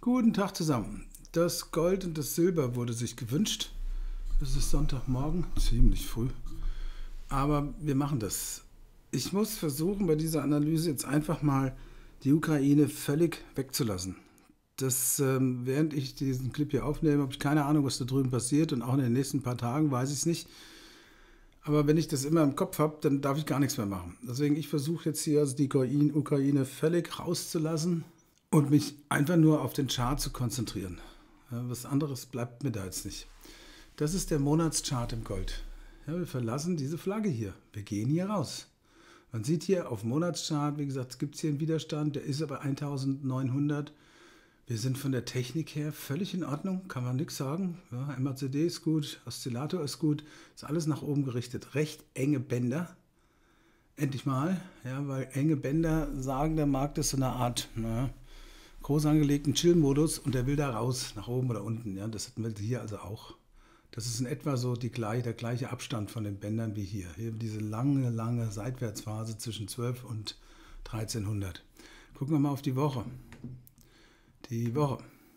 Guten Tag zusammen. Das Gold und das Silber wurde sich gewünscht. Es ist Sonntagmorgen, ziemlich früh. Aber wir machen das. Ich muss versuchen, bei dieser Analyse jetzt einfach mal die Ukraine völlig wegzulassen. Während ich diesen Clip hier aufnehme, habe ich keine Ahnung, was da drüben passiert und auch in den nächsten paar Tagen weiß ich es nicht. Aber wenn ich das immer im Kopf habe, dann darf ich gar nichts mehr machen. Deswegen, ich versuche jetzt hier also die Ukraine völlig rauszulassen und mich einfach nur auf den Chart zu konzentrieren. Ja, was anderes bleibt mir da jetzt nicht. Das ist der Monatschart im Gold. Ja, wir verlassen diese Flagge hier. Wir gehen hier raus. Man sieht hier auf dem Monatschart, wie gesagt, es gibt hier einen Widerstand, der ist aber 1900. Wir sind von der Technik her völlig in Ordnung, kann man nichts sagen. Ja, MACD ist gut, Oszillator ist gut, ist alles nach oben gerichtet. Recht enge Bänder, endlich mal, ja, weil enge Bänder sagen, der Markt ist so eine Art groß angelegten Chill-Modus und der will da raus, nach oben oder unten. Ja, das hatten wir hier also auch. Das ist in etwa so der gleiche Abstand von den Bändern wie hier. Hier diese lange Seitwärtsphase zwischen 12 und 1300. Gucken wir mal auf die Woche. Die Woche.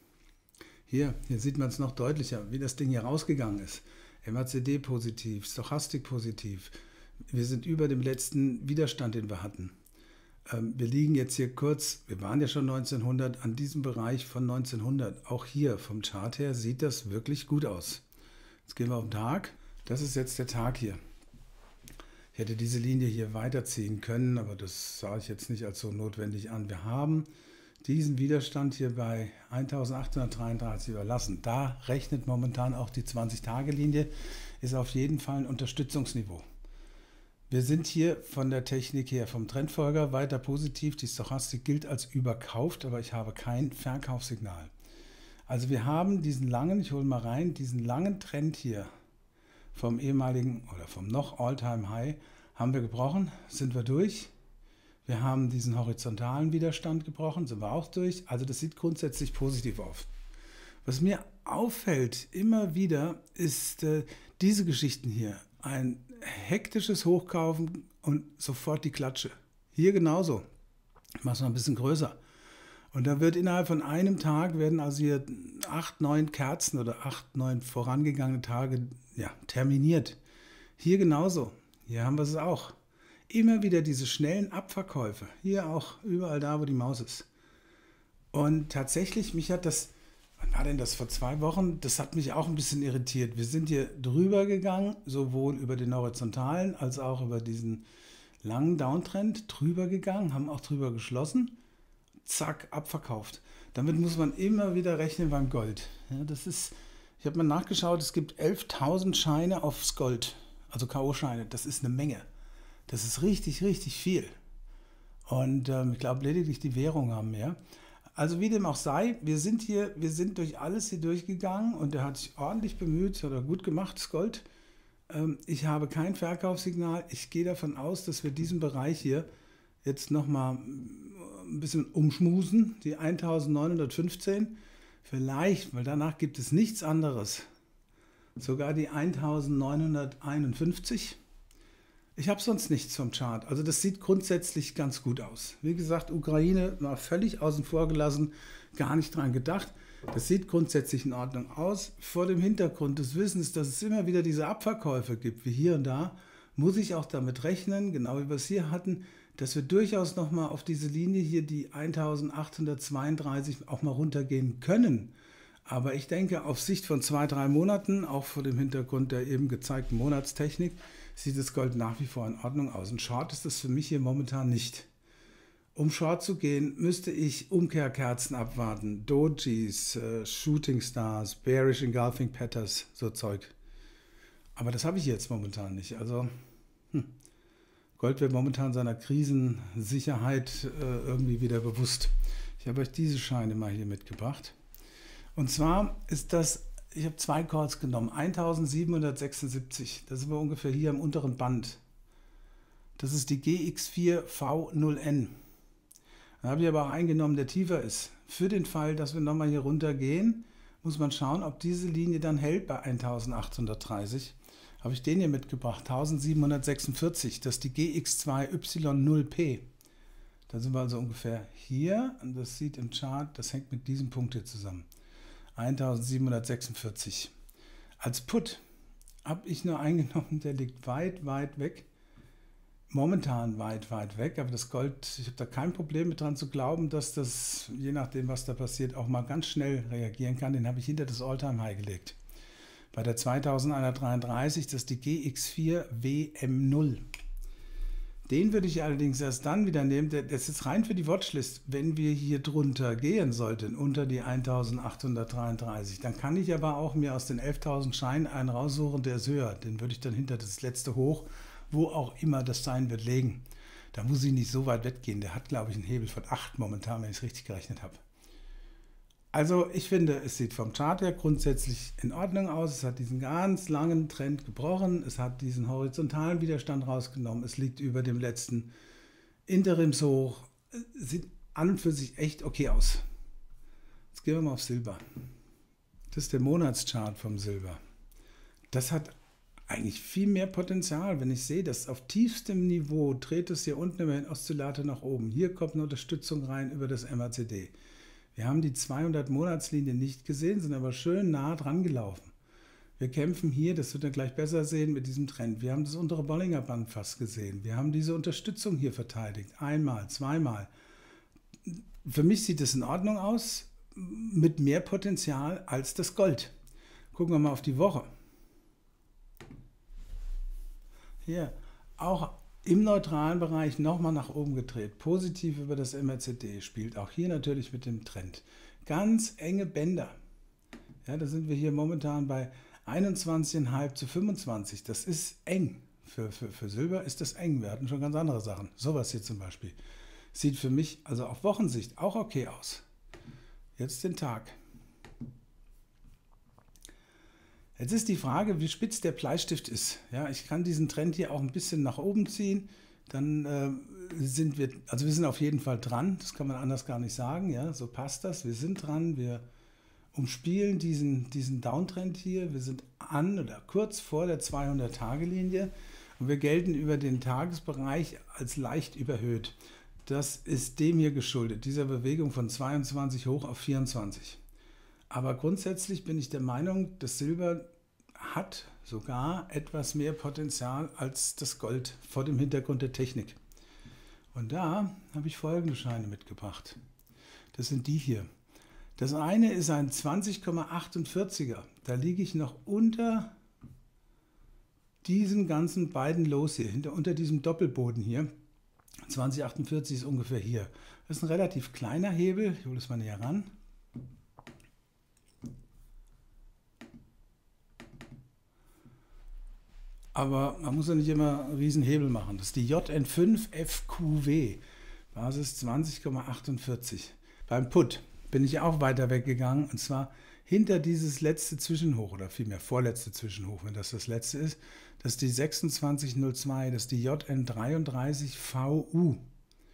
Hier sieht man es noch deutlicher, wie das Ding hier rausgegangen ist. MACD positiv, Stochastik positiv. Wir sind über dem letzten Widerstand, den wir hatten. Wir liegen jetzt hier kurz, wir waren ja schon 1900, an diesem Bereich von 1900. Auch hier vom Chart her sieht das wirklich gut aus. Jetzt gehen wir auf den Tag. Das ist jetzt der Tag hier. Ich hätte diese Linie hier weiterziehen können, aber das sah ich jetzt nicht als so notwendig an. Wir haben diesen Widerstand hier bei 1833 überlassen. Da rechnet momentan auch die 20-Tage-Linie, ist auf jeden Fall ein Unterstützungsniveau. Wir sind hier von der Technik her vom Trendfolger weiter positiv. Die Stochastik gilt als überkauft, aber ich habe kein Verkaufssignal. Also wir haben diesen langen, ich hole mal rein, diesen langen Trend hier vom ehemaligen oder vom noch All-Time-High haben wir gebrochen, sind wir durch. Wir haben diesen horizontalen Widerstand gebrochen, sind wir auch durch. Also das sieht grundsätzlich positiv aus. Was mir auffällt immer wieder, ist diese Geschichten hier. Ein hektisches Hochkaufen und sofort die Klatsche. Hier genauso. Ich mache es noch ein bisschen größer. Und da wird innerhalb von einem Tag, werden also hier 8, 9 Kerzen oder 8, 9 vorangegangene Tage terminiert. Hier genauso. Hier haben wir es auch. Immer wieder diese schnellen Abverkäufe. Hier auch, überall da, wo die Maus ist. Und tatsächlich, mich hat das, wann war denn das, vor 2 Wochen, das hat mich auch ein bisschen irritiert. Wir sind hier drüber gegangen, sowohl über den horizontalen als auch über diesen langen Downtrend drüber gegangen, haben auch drüber geschlossen. Zack, abverkauft. Damit muss man immer wieder rechnen beim Gold. Ja, ich habe mal nachgeschaut, es gibt 11.000 Scheine aufs Gold, also K.O.-Scheine. Das ist eine Menge. Das ist richtig viel. Und ich glaube, lediglich die Währungen haben mehr. Also wie dem auch sei, wir sind durch alles hier durchgegangen und der hat sich ordentlich bemüht oder gut gemacht, das Gold. Ich habe kein Verkaufssignal. Ich gehe davon aus, dass wir diesen Bereich hier jetzt nochmal ein bisschen umschmusen, die 1915. Vielleicht, weil danach gibt es nichts anderes. Sogar die 1951. Ich habe sonst nichts vom Chart. Also das sieht grundsätzlich ganz gut aus. Wie gesagt, Ukraine war völlig außen vor gelassen, gar nicht dran gedacht. Das sieht grundsätzlich in Ordnung aus. Vor dem Hintergrund des Wissens, dass es immer wieder diese Abverkäufe gibt, wie hier und da, muss ich auch damit rechnen, genau wie wir es hier hatten, dass wir durchaus nochmal auf diese Linie hier, die 1832, auch mal runtergehen können. Aber ich denke, auf Sicht von 2, 3 Monaten, auch vor dem Hintergrund der eben gezeigten Monatstechnik, sieht das Gold nach wie vor in Ordnung aus. Ein Short ist das für mich hier momentan nicht. Um Short zu gehen, müsste ich Umkehrkerzen abwarten, Dojis, Shooting Stars, Bearish Engulfing Patterns, so Zeug. Aber das habe ich jetzt momentan nicht. Also Gold wird momentan seiner Krisensicherheit irgendwie wieder bewusst. Ich habe euch diese Scheine mal hier mitgebracht. Und zwar ist das, ich habe 2 Calls genommen, 1776, das ist aber ungefähr hier am unteren Band. Das ist die GX4V0N. Dann habe ich aber auch einen genommen, der tiefer ist. Für den Fall, dass wir nochmal hier runter gehen, muss man schauen, ob diese Linie dann hält bei 1830. Habe ich den hier mitgebracht, 1746, das ist die GX2Y0P. Da sind wir also ungefähr hier und das sieht im Chart, das hängt mit diesem Punkt hier zusammen. 1746. Als Put habe ich nur eingenommen, der liegt weit, weit weg. Momentan weit, weit weg, aber das Gold, ich habe da kein Problem mit dran zu glauben, dass das, je nachdem was da passiert, auch mal ganz schnell reagieren kann. Den habe ich hinter das All-Time-High gelegt. Bei der 2133, das ist die GX4 WM0. Den würde ich allerdings erst dann wieder nehmen, das ist rein für die Watchlist, wenn wir hier drunter gehen sollten, unter die 1833. Dann kann ich aber auch mir aus den 11.000 Scheinen einen raussuchen, der ist höher. Den würde ich dann hinter das letzte hoch, wo auch immer das sein wird, legen. Da muss ich nicht so weit weggehen. Der hat, glaube ich, einen Hebel von 8 momentan, wenn ich es richtig gerechnet habe. Also ich finde, es sieht vom Chart her grundsätzlich in Ordnung aus. Es hat diesen ganz langen Trend gebrochen. Es hat diesen horizontalen Widerstand rausgenommen. Es liegt über dem letzten Interimshoch. Sieht an und für sich echt okay aus. Jetzt gehen wir mal auf Silber. Das ist der Monatschart vom Silber. Das hat eigentlich viel mehr Potenzial, wenn ich sehe, dass auf tiefstem Niveau dreht es hier unten über den Oszillator nach oben. Hier kommt eine Unterstützung rein über das MACD. Wir haben die 200-Monatslinie nicht gesehen, sind aber schön nah dran gelaufen. Wir kämpfen hier, das wird ihr gleich besser sehen, mit diesem Trend. Wir haben das untere Bollinger Band fast gesehen. Wir haben diese Unterstützung hier verteidigt. Einmal, zweimal. Für mich sieht es in Ordnung aus, mit mehr Potenzial als das Gold. Gucken wir mal auf die Woche. Hier, auch im neutralen Bereich nochmal nach oben gedreht, positiv über das MACD, spielt auch hier natürlich mit dem Trend. Ganz enge Bänder. Ja, da sind wir hier momentan bei 21,5 zu 25. Das ist eng. Für Silber ist das eng. Wir hatten schon ganz andere Sachen. Sowas hier zum Beispiel. Sieht für mich also auf Wochensicht auch okay aus. Jetzt den Tag. Jetzt ist die Frage, wie spitz der Bleistift ist. Ja, ich kann diesen Trend hier auch ein bisschen nach oben ziehen. Dann sind wir sind auf jeden Fall dran. Das kann man anders gar nicht sagen. Ja, so passt das. Wir sind dran. Wir umspielen diesen Downtrend hier. Wir sind an oder kurz vor der 200-Tage-Linie und wir gelten über den Tagesbereich als leicht überhöht. Das ist dem hier geschuldet, dieser Bewegung von 22 hoch auf 24. Aber grundsätzlich bin ich der Meinung, das Silber hat sogar etwas mehr Potenzial als das Gold vor dem Hintergrund der Technik. Und da habe ich folgende Scheine mitgebracht. Das sind die hier. Das eine ist ein 20,48er. Da liege ich noch unter diesen ganzen beiden Los hier, unter diesem Doppelboden hier. 2048 ist ungefähr hier. Das ist ein relativ kleiner Hebel. Ich hole es mal näher ran. Aber man muss ja nicht immer einen riesen Hebel machen. Das ist die JN5FQW, Basis 20,48. Beim Put bin ich auch weiter weggegangen, und zwar hinter dieses letzte Zwischenhoch, oder vielmehr vorletzte Zwischenhoch, wenn das das letzte ist. Das ist die 2602, das ist die JN33VU.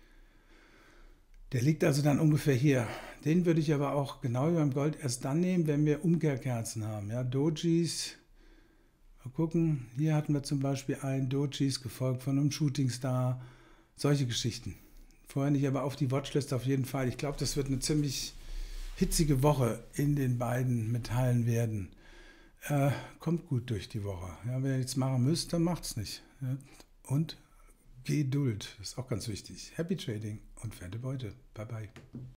Der liegt also dann ungefähr hier. Den würde ich aber auch genau wie beim Gold erst dann nehmen, wenn wir Umkehrkerzen haben. Ja, Dojis. Mal gucken, hier hatten wir zum Beispiel einen Dojis gefolgt von einem Shooting Star, solche Geschichten. Vorher nicht, aber auf die Watchlist auf jeden Fall. Ich glaube, das wird eine ziemlich hitzige Woche in den beiden Metallen werden. Kommt gut durch die Woche. Ja, wenn ihr nichts machen müsst, dann macht es nicht. Ja, und Geduld, das ist auch ganz wichtig. Happy Trading und fette Beute. Bye bye.